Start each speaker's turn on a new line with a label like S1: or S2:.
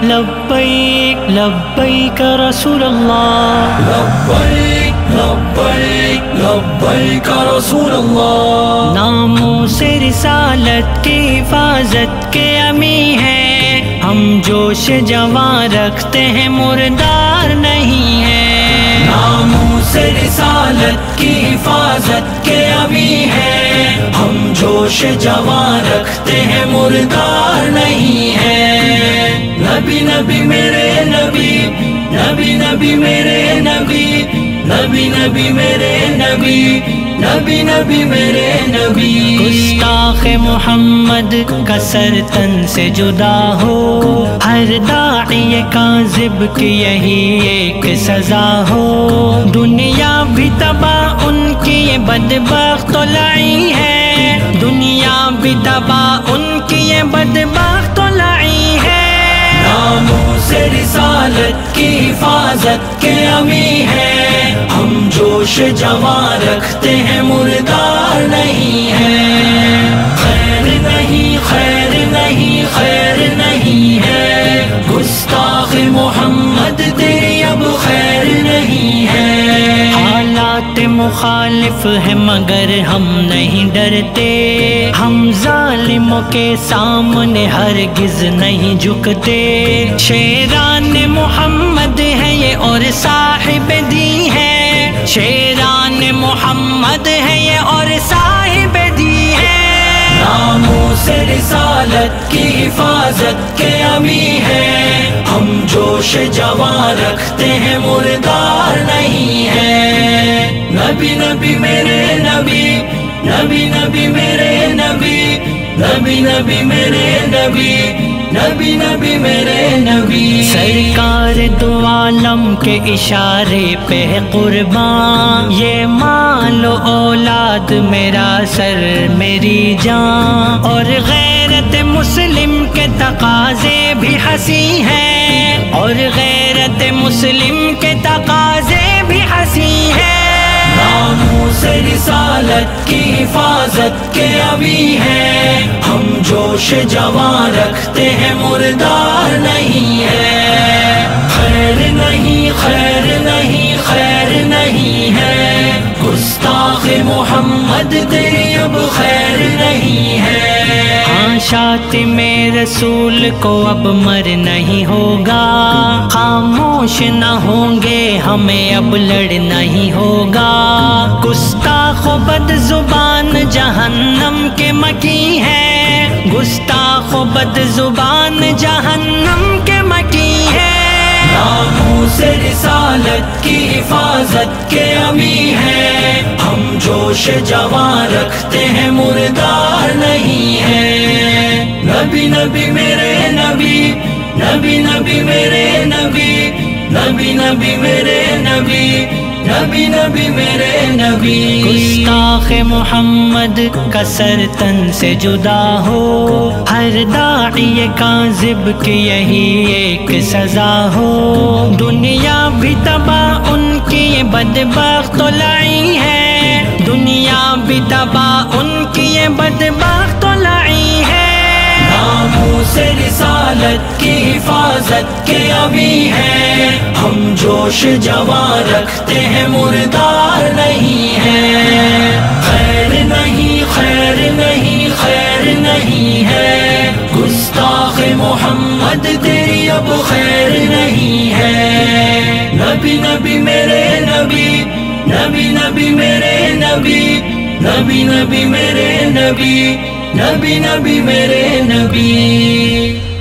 S1: لبیک لبیک رسول اللہ،
S2: لبیک لبیک لبیک رسول اللہ۔
S1: ناموس رسالت کی حفاظت کے امی ہیں ہم، جوش جواں رکھتے ہیں مردار نہیں ہیں۔
S2: ناموس رسالت کی حفاظت کے امی ہیں ہم، جوش جواں رکھتے ہیں مردار نہیں ہیں۔ نبی نبی میرے نبی، نبی نبی میرے نبی، نبی نبی میرے نبی، نبی نبی میرے نبی۔
S1: گستاخ محمد کا سر تن سے جدا ہو، ہر داعی کاذب کی یہی ایک سزا ہو۔ دنیا بھی تباہ ان کی یہ بدبخت لائی ہے، دنیا بھی تباہ ان کی یہ بدبخت لائی ہے۔
S2: ناموس رسالت کی حفاظت کے امی ہیں ہم، جوش جواں رکھتے ہیں مردار نہیں ہیں۔ خیر نہیں خیر نہیں خیر نہیں ہے، گستاخ محمد تیری اب خیر نہیں ہے۔
S1: حالات مخالف ہیں مگر ہم نہیں ڈرتے، ہم ظالموں کے سامنے ہرگز نہیں جھکتے۔ شیران محمد ہے یہ اور صاحب دی ہے، شیران محمد ہے یہ اور صاحب دی ہے۔
S2: ناموس رسالت کی حفاظت کے امی ہیں ہم، جوش جواں رکھتے ہیں مردار نہیں ہیں۔ نبی نبی میرے نبی، نبی نبی میرے نبی، نبی نبی میرے نبی، نبی نبی میرے نبی۔
S1: سرکار دو عالم کے اشارے پہ قربان، یہ مال و اولاد میرا سر میری جان، اور غیرت مسلم کے تقاضے بھی ہنسی ہیں، اور غیرت مسلم کے تقاضے بھی ہنسی ہیں۔
S2: ناموس رسالت کی حفاظت کے امی ہیں ہم، جوش جواں رکھتے ہیں مردار نہیں ہے۔ خیر نہیں خیر نہیں خیر نہیں ہے، گستاخ محمد تیری اب خیر نہیں ہے۔
S1: شاتم رسول کو اب مر نہیں ہوگا، خاموش نہ ہوں گے ہمیں اب لڑ نہیں ہوگا۔ گستاخ و بد زبان جہنم کے مکی ہے، گستاخ و بد زبان جہنم کے مکی ہے۔
S2: ناموس رسالت کی حفاظت کے امی ہیں ہم، جوش جواں رکھتے ہیں مردار نہیں ہیں۔ نبی نبی میرے نبی، نبی نبی میرے نبی، نبی نبی میرے نبی، نبی نبی میرے نبی۔
S1: گستاخ محمد کا سر تن سے جدا ہو، ہر داعی کاذب کی یہی ایک سزا ہو۔ دنیا بھی تباہ ان کی یہ بدبخت لائی ہے، دنیا بھی تباہ ان کی یہ بدبخت لائی ہے۔
S2: ناموس رسالت کی حفاظت کے امی ہیں ہم، جوش جواں رکھتے ہیں مردار نہیں ہیں۔ خیر نہیں خیر نہیں خیر نہیں ہے، گستاخ محمد تیری اب خیر نہیں ہے۔ نبی نبی میرے نبی، نبی نبی میرے نبی، نبی نبی میرے نبی، نبی نبی میرے نبی۔